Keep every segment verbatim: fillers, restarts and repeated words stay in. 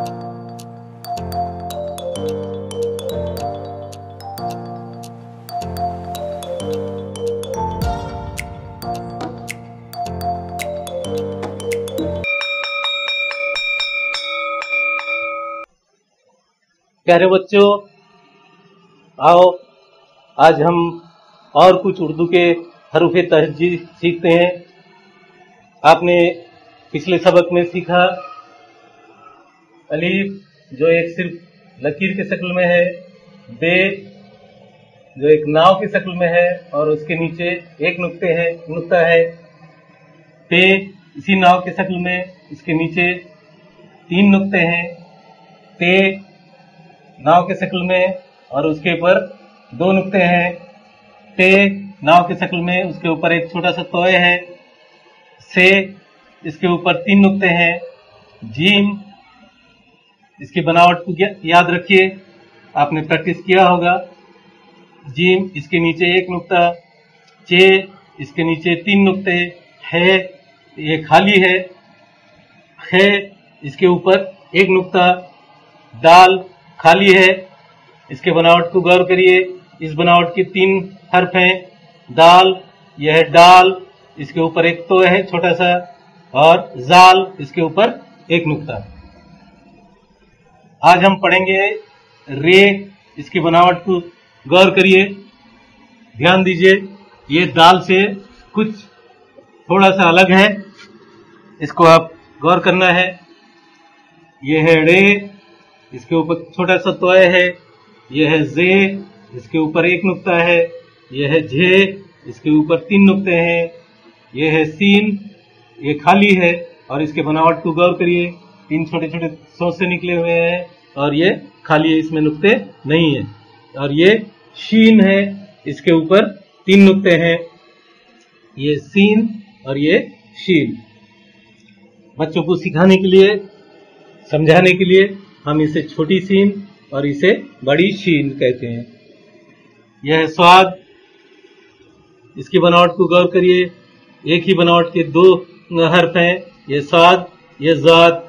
प्यारे बच्चों, आओ आज हम और कुछ उर्दू के हरूफे तहज्जी सीखते हैं। आपने पिछले सबक में सीखा अलीफ जो एक सिर्फ लकीर के शक्ल में है, बे जो एक नाव की शक्ल में है और उसके नीचे एक नुक्ते है नुक्ता है, ते इसी नाव के शक्ल में, इसके नीचे तीन नुक्ते हैं, ते नाव के शक्ल में और उसके ऊपर दो नुक्ते हैं, ते नाव के शक्ल में, उसके ऊपर एक छोटा सा तोय है, से इसके ऊपर तीन नुक्ते हैं, जीम इसकी बनावट को याद रखिए, आपने प्रैक्टिस किया होगा। जीम इसके नीचे एक नुक्ता, चे इसके नीचे तीन नुक्ते, है ये खाली है, खे इसके ऊपर एक नुक्ता, दाल खाली है। इसके बनावट को गौर करिए, इस बनावट के तीन हर्फ हैं, दाल यह है डाल, इसके ऊपर एक तो है छोटा सा, और जाल इसके ऊपर एक नुक्ता। आज हम पढ़ेंगे रे, इसकी बनावट को गौर करिए, ध्यान दीजिए, ये दाल से कुछ थोड़ा सा अलग है, इसको आप गौर करना है। ये है रे, इसके ऊपर छोटा सा तोय है, यह है जे, इसके ऊपर एक नुक्ता है, यह है झे, इसके ऊपर तीन नुक्ते हैं, यह है सीन, ये खाली है और इसके बनावट को गौर करिए, तीन छोटे छोटे सोच से निकले हुए हैं और ये खाली है, इसमें नुक्ते नहीं है। और ये शीन है, इसके ऊपर तीन नुक्ते हैं, ये सीन और ये शीन। बच्चों को सिखाने के लिए, समझाने के लिए हम इसे छोटी सीन और इसे बड़ी शीन कहते हैं। यह है स्वाद, इसकी बनावट को गौर करिए, एक ही बनावट के दो हर्फ हैं, ये स्वाद, ये जाद।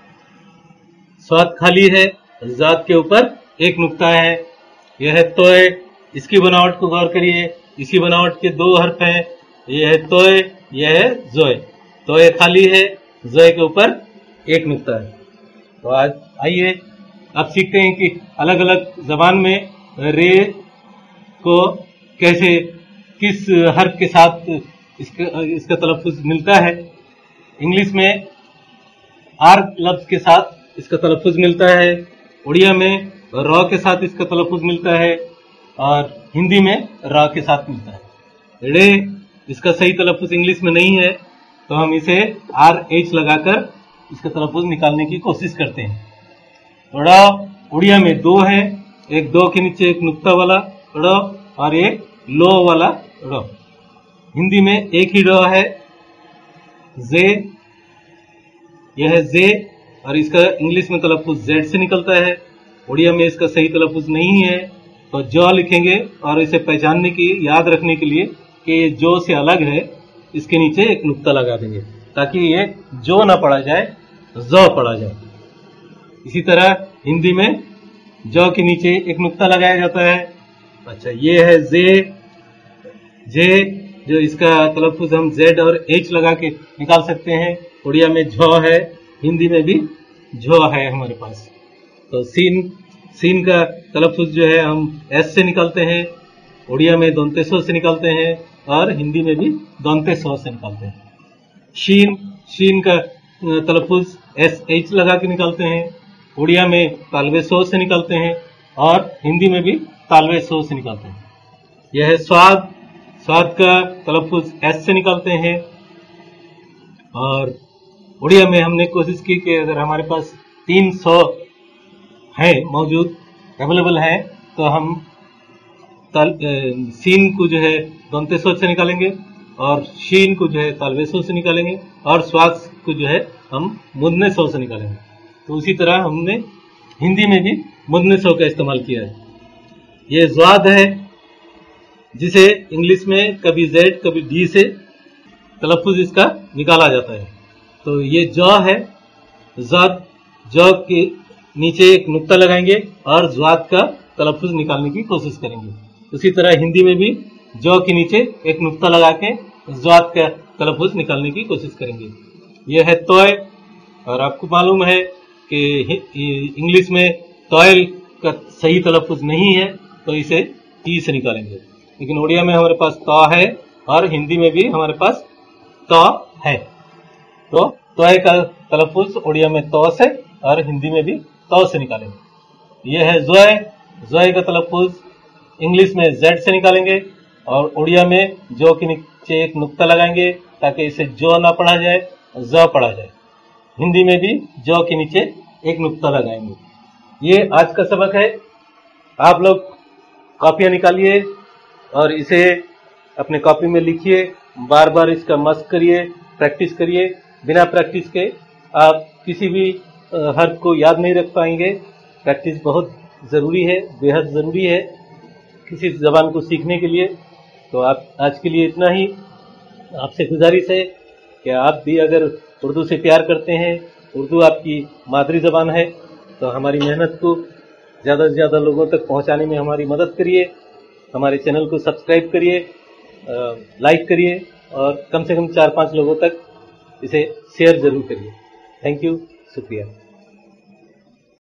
स्वाद खाली है, जाद के ऊपर एक नुक्ता है। यह है तोय, इसकी बनावट को गौर करिए, इसी बनावट के दो हर्फ हैं, यह है तोय, यह है जोय। तोय खाली है, जोय के ऊपर एक नुक्ता है। तो आज आइए अब सीखते हैं कि अलग अलग जबान में रे को कैसे, किस हर्फ के साथ इसका इसका तलफ़ुज़ मिलता है। इंग्लिश में आर लफ्ज के साथ इसका तलफ़ुज़ मिलता है, उड़िया में रॉ के साथ इसका तलफ़ुज़ मिलता है और हिंदी में रा के साथ मिलता है। रे इसका सही तलफ़ुज़ इंग्लिश में नहीं है, तो हम इसे आर एच लगाकर इसका तलफ़ुज़ निकालने की कोशिश करते हैं। ड़ उड़िया में दो है, एक दो के नीचे एक नुक्ता वाला ड़ और एक लो वाला ड़। हिंदी में एक ही ड़ है, जे, यह है जे और इसका इंग्लिश में तलफ़ुज़ जेड से निकलता है। उड़िया में इसका सही तलफ़ुज़ नहीं है, तो जौ लिखेंगे और इसे पहचानने की, याद रखने के लिए कि ये जो से अलग है, इसके नीचे एक नुक्ता लगा देंगे ताकि ये जो ना पढ़ा जाए, जौ पढ़ा जाए। इसी तरह हिंदी में जौ के नीचे एक नुक्ता लगाया जाता है। अच्छा, ये है जे, जे जो इसका तलफ़ुज़ हम जेड और एच लगा के निकाल सकते हैं। उड़िया में झौ है, हिंदी में भी झौ है हमारे पास। तो सीन, सीन का तलफ़ुज़ जो है हम एस से निकालते हैं, उड़िया में दोनते सो से निकालते हैं और हिंदी में भी दोनते सो से निकालते हैं। शीन, शीन का तलफ़ुज़ एस एच लगा के निकालते हैं, उड़िया में तालवे सो से निकालते हैं और हिंदी में भी तालवे सो से निकालते हैं। यह है स्वाद, स्वाद का तलफ़ुज़ एस से निकालते हैं और उड़िया में हमने कोशिश की कि अगर हमारे पास तीन सौ है मौजूद, अवेलेबल है, तो हम तल, सीन को जो है दोनते सो से निकालेंगे और शीन को जो है तालवे सो से निकालेंगे और स्वाद को जो है हम मुदने सो से निकालेंगे। तो उसी तरह हमने हिंदी में भी मुदने सो का इस्तेमाल किया है। ये ज़्वाद है, जिसे इंग्लिश में कभी जेड कभी डी से तलफ़ुज़ इसका निकाला जाता है। तो ये जौ है, ज़ाद जौ की नीचे एक नुक्ता लगाएंगे और ज़्वाद का तलफ़ुज़ निकालने की कोशिश करेंगे। उसी तरह हिंदी में भी जौ के नीचे एक नुक्ता लगा के ज़्वाद का तलफ़ुज़ निकालने की कोशिश करेंगे। यह है तोय, और आपको मालूम है कि इंग्लिश में तोयल का सही तलफ़ुज़ नहीं है, तो इसे टी से निकालेंगे। लेकिन उड़िया में हमारे पास तौ है और हिंदी में भी हमारे पास तौ है, तो तोय का तलफ़ुज़ उड़िया में तौ से और हिंदी में भी तौ से निकालेंगे। यह है ज़ोय, ज़ोय का तलफ़ुज़ इंग्लिश में जेड से निकालेंगे और उड़िया में जो के नीचे एक नुक्ता लगाएंगे ताकि इसे जो ना पढ़ा जाए, ज पढ़ा जाए। हिंदी में भी जो के नीचे एक नुक्ता लगाएंगे। ये आज का सबक है। आप लोग कॉपियां निकालिए और इसे अपने कॉपी में लिखिए, बार बार इसका मस्क करिए, प्रैक्टिस करिए। बिना प्रैक्टिस के आप किसी भी हर्फ को याद नहीं रख पाएंगे। प्रैक्टिस बहुत ज़रूरी है, बेहद ज़रूरी है किसी ज़बान को सीखने के लिए। तो आप आज के लिए इतना ही। आपसे गुजारिश है कि आप भी अगर उर्दू से प्यार करते हैं, उर्दू आपकी मादरी ज़बान है, तो हमारी मेहनत को ज़्यादा से ज़्यादा लोगों तक पहुंचाने में हमारी मदद करिए। हमारे चैनल को सब्सक्राइब करिए, लाइक करिए और कम से कम चार पांच लोगों तक इसे शेयर ज़रूर करिए। थैंक यू, शुक्रिया।